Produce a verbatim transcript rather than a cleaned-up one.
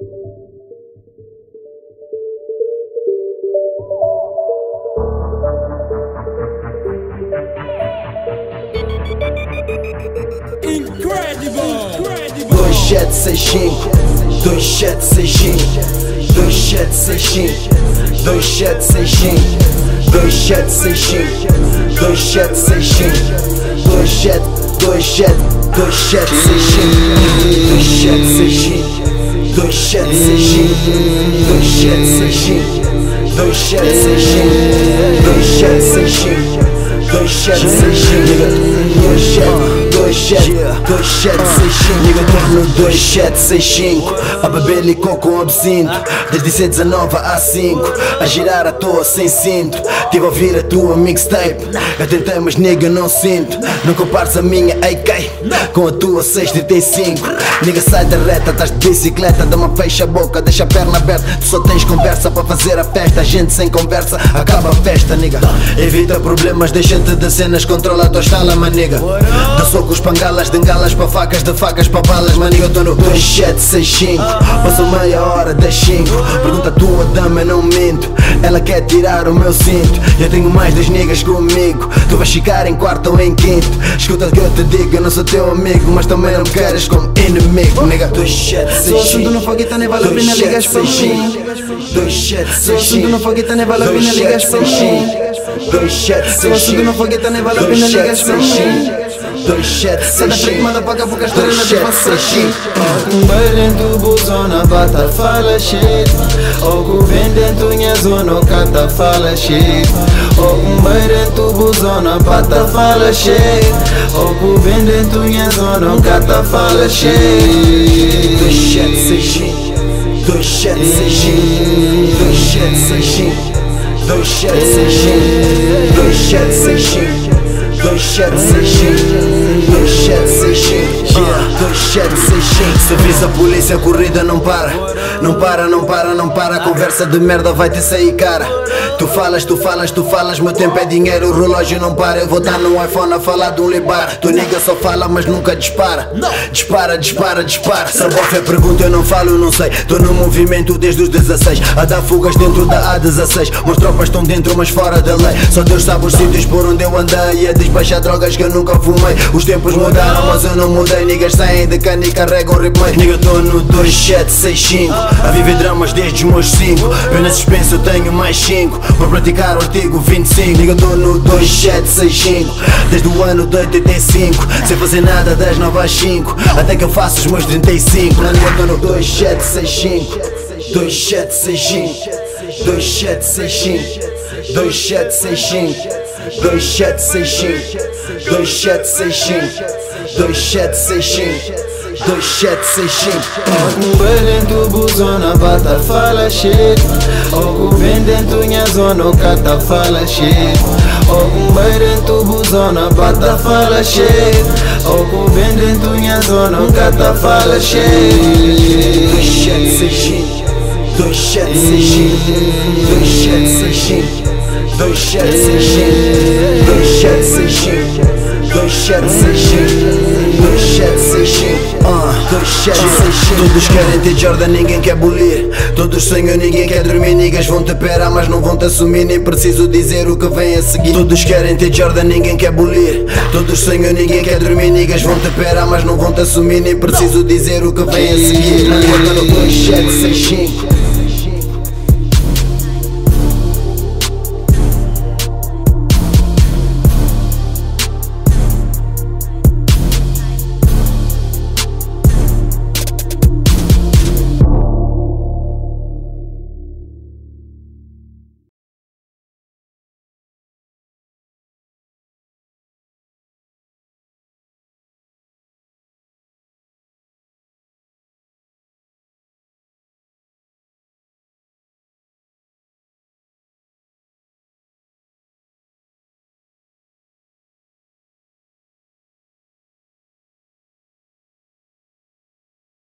dois sete seis cinco, dois sete seis cinco, dois sete seis cinco, dois sete seis cinco, dois sete seis cinco, dois sete seis cinco, dois sete, dois sete, dois sete seis cinco, dois sete seis cinco, dois sete seis cinco, dois sete seis cinco, dois sete seis cinco, dois sete seis cinco, dois sete seis cinco, dois sete, dois sete, dois sete seis cinco. Liga tudo no dois sete seis cinco, a beber licor com absinto, desde C dezenove a cinco, a girar à toa sem cinto. Tive a ouvir a tua mixtape, eu tentei mas nigga não sinto. Não compares a minha A K com a tua seis trinta e cinco. Nigga sai da reta, estás de bicicleta, dá-me fecha a boca, deixa a perna aberta. Tu só tens conversa para fazer a festa, a gente sem conversa acaba a festa, nigga. Evita problemas, deixa-te de cenas, controla a tua estala, maniga. De socos, pangalas, de engalas para facas, de facas para balas, maniga. Eu tô no dois sete seis cinco, passou meia hora das cinco. Pergunta a tua dama, eu não minto, ela quer tirar o meu cinto. Eu tenho mais das niggas comigo, tu vais ficar em quarto ou em quinto. Escuta o que eu te digo, eu não sou teu amigo, mas também não me queres como inimigo, nigga. Dois sete seis cinco, assunto no fogueta nem vale a pena ligas para mim. Dois sete seis cinco, assunto no fogueta nem vale a pena ligas para mim. Dois sete seis cinco, assunto no fogueta nem vale a pena ligas para mim. dois sete seis cinco, manda paga pouca história na tua cinco. Um baile em tu buzona, bata fala shit. Ou que vem dentro minha zona, o cata fala shit. Ou um baile em tu buzona, bata fala shit. Ou que vem dentro minha zona, o cata fala shit. dois sete seis cinco, dois sete seis cinco, dois sete seis cinco, dois sete seis cinco, dois sete seis cinco, dois sete seis cinco, dois sete seis cinco, dois sete seis cinco. Se avisa a polícia, a corrida não para, não para, não para, não para. A conversa de merda vai te sair cara. Tu falas, tu falas, tu falas, meu tempo é dinheiro, o relógio não para. Eu vou dar no iPhone a falar de um libar. Tu nigga só fala, mas nunca dispara. Dispara, dispara, dispara. Se a bofe pergunta, eu não falo, eu não sei. Tô no movimento desde os dezasseis, a dar fugas dentro da A dezasseis. Meus tropas estão dentro, mas fora da lei. Só Deus sabe os sítios por onde eu andei, a despachar drogas que eu nunca fumei. Os tempos mudaram, mas eu não mudei. Niggas saem de cana e carregam replay. Nigga, tô no dois sete seis cinco, a viver dramas desde os meus cinco. Eu na suspensa eu tenho mais cinco, por praticar o artigo vinte e cinco. Nigga, tô no dois sete seis cinco, desde o ano de oitenta e cinco, sem fazer nada das nove às cinco, até que eu faço os meus trinta e cinco. Nigga, tô no dois sete seis cinco, dois sete seis cinco, dois sete seis cinco, dois sete seis cinco, dois sete seis cinco, dois sete seis cinco, dois sete seis cinco, dois sete seis cinco. Um baile em tu buzona, bata fala shit. Ou que vem dentro minha zona, o cata fala shit. Ou um baile em tu buzona, bata fala shit. Ou que vem dentro minha zona, o cata fala shit. dois sete seis cinco, dois sete seis cinco, dois sete seis cinco, dois sete seis cinco, dois sete seis cinco, dois sete seis cinco, dois sete seis cinco, dois sete seis cinco. Todos querem ter Jordan, ninguém quer bulir. Todos sonham, ninguém quer dormir. Niggas vão te perar, mas não vão te assumir. Nem preciso dizer o que vem a seguir. Todos querem ter Jordan, ninguém quer bulir. Todos sonham, ninguém quer dormir. Niggas vão te perar, mas não vão te assumir. Nem preciso dizer o que vem a seguir. dois sete seis cinco,